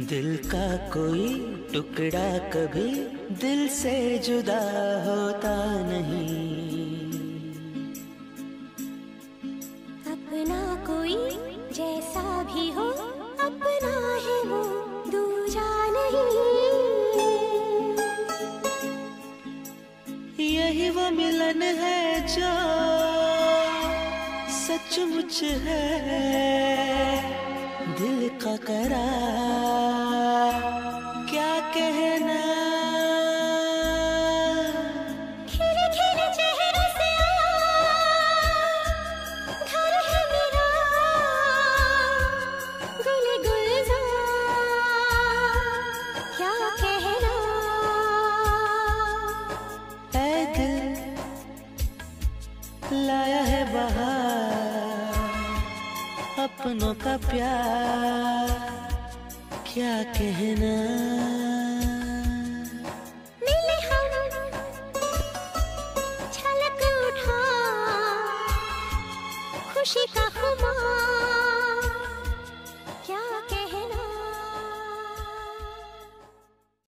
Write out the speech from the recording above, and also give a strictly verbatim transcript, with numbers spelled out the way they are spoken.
दिल का कोई टुकड़ा कभी दिल से जुदा होता नहीं। अपना कोई जैसा भी हो अपना है वो दूजा नहीं। यही वो मिलन है जो सचमुच है, दिल का करार क्या कहना। खिले खिले चेहरे से घर है मेरा गुल गुलजार क्या कहना। ऐ दिल लाया है बहार अपनों का प्यार क्या कहना। मिले हम छलक उठा खुशी का